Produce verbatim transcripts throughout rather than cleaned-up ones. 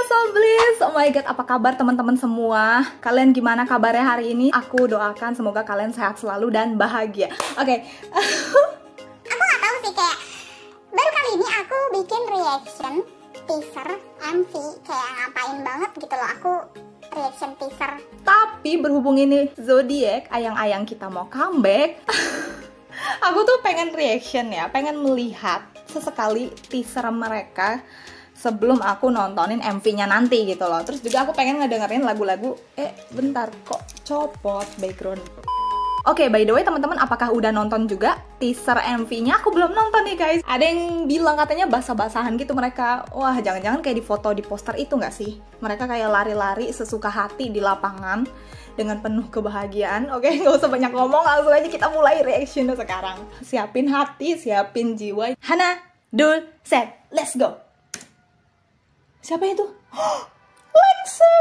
Soblis, oh my god, apa kabar teman-teman semua? Kalian gimana kabarnya hari ini? Aku doakan semoga kalian sehat selalu dan bahagia. Oke. Okay. Aku nggak tahu sih, kayak baru kali ini aku bikin reaction teaser M V, kayak ngapain banget gitu loh aku reaction teaser. Tapi berhubung ini Zodiac, ayang-ayang kita mau comeback. Aku tuh pengen reaction ya, pengen melihat sesekali teaser mereka sebelum aku nontonin M V-nya nanti gitu loh. Terus juga aku pengen ngedengerin lagu-lagu. Eh, bentar, kok copot background. Oke, okay, by the way teman-teman, apakah udah nonton juga teaser M V-nya? Aku belum nonton nih guys. Ada yang bilang katanya basah-basahan gitu mereka. Wah, jangan-jangan kayak di foto di poster itu nggak sih? Mereka kayak lari-lari sesuka hati di lapangan dengan penuh kebahagiaan. Oke, okay, nggak usah banyak ngomong, langsung aja kita mulai reaction sekarang. Siapin hati, siapin jiwa. Hana, Dul, set, let's go. Siapa itu? Lexa!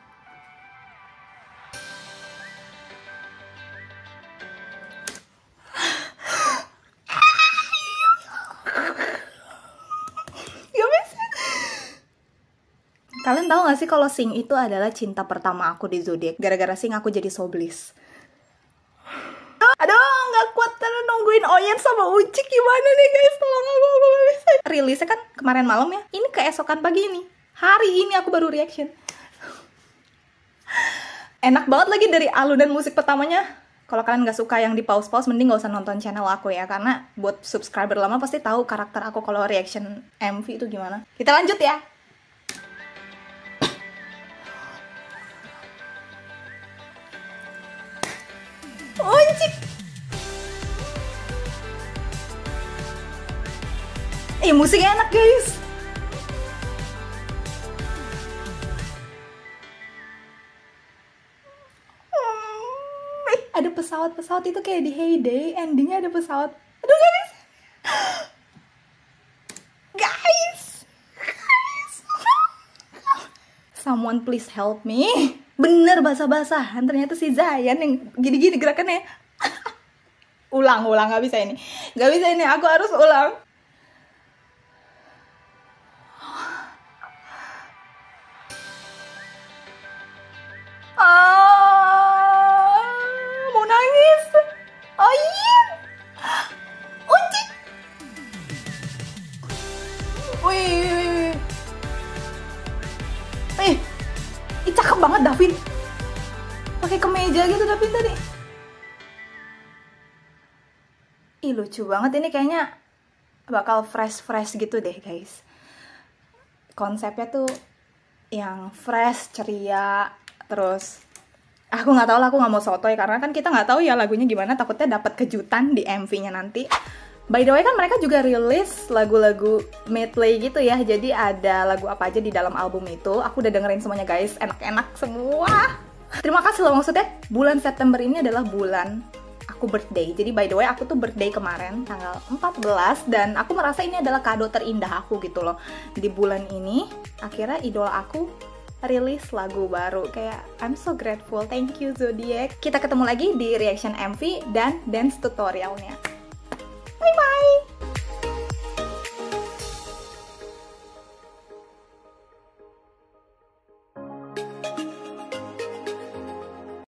Kalian tahu gak sih kalau Sing itu adalah cinta pertama aku di Zodiac? Gara-gara Sing aku jadi Soblis. Aduh, nggak kuat terus nungguin Oyen sama Uci. Gimana nih guys? Tolong aku, aku gak bisa. Rilisnya kan kemarin malam ya. Ini keesokan pagi ini. Hari ini aku baru reaction. Enak banget lagi dari alunan musik pertamanya. Kalau kalian nggak suka yang di pause-pause, mending nggak usah nonton channel aku ya. Karena buat subscriber lama pasti tahu karakter aku kalau reaction M V itu gimana. Kita lanjut ya. Uncik. Eh, musiknya enak guys. Ada pesawat-pesawat itu kayak di Heyday, endingnya ada pesawat. Aduh guys, guys, guys, someone please help me. Bener basah-basahan, ternyata si Zayan yang gini-gini gerakannya. Ulang, ulang, nggak bisa ini, nggak bisa ini, aku harus ulang. Wih, eh, ih, cakep banget Davin. Pakai kemeja gitu Davin tadi. Ih, lucu banget ini, kayaknya bakal fresh-fresh gitu deh guys. Konsepnya tuh yang fresh, ceria, terus aku nggak tahu lah, aku nggak mau sotoy karena kan kita nggak tahu ya lagunya gimana. Takutnya dapat kejutan di M V-nya nanti. By the way kan mereka juga rilis lagu-lagu medley gitu ya. Jadi ada lagu apa aja di dalam album itu. Aku udah dengerin semuanya guys, enak-enak semua. Terima kasih loh, maksudnya bulan September ini adalah bulan aku birthday. Jadi by the way aku tuh birthday kemarin tanggal empat belas. Dan aku merasa ini adalah kado terindah aku gitu loh. Di bulan ini akhirnya idola aku rilis lagu baru. Kayak I'm so grateful, thank you Zodiac. Kita ketemu lagi di reaction M V dan dance tutorialnya. Bye bye.